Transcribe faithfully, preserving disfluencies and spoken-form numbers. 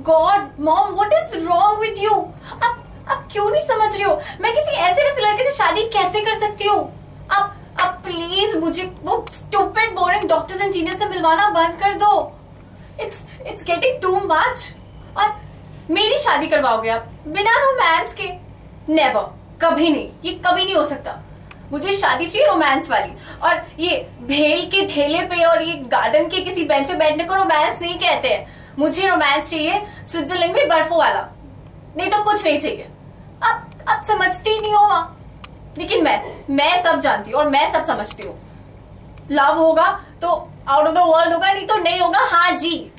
God mom, what is wrong with you? आप आप क्यों नहीं समझ रही हो? मैं किसी ऐसे वैसे लड़के से शादी कैसे कर सकती हूँ? आप आप प्लीज मुझे वो स्टूपिड बोरिंग डॉक्टर्स इंजीनियर से मिलवाना बंद कर दो। It's it's getting too much. और मेरी शादी करवाओगे आप बिना रोमांस के? नेवर, कभी नहीं, ये कभी नहीं हो सकता। मुझे शादी चाहिए रोमांस वाली। और ये भेल के ठेले पे और ये गार्डन के किसी बेंच पे बैठने को रोमांस नहीं कहते हैं। मुझे रोमांस चाहिए स्विट्जरलैंड में बर्फों वाला, नहीं तो कुछ नहीं चाहिए। आप आप समझती ही नहीं हो वहां, लेकिन मैं मैं सब जानती हूँ और मैं सब समझती हूँ। लव होगा तो आउट ऑफ द वर्ल्ड होगा, नहीं तो नहीं होगा। हाँ जी।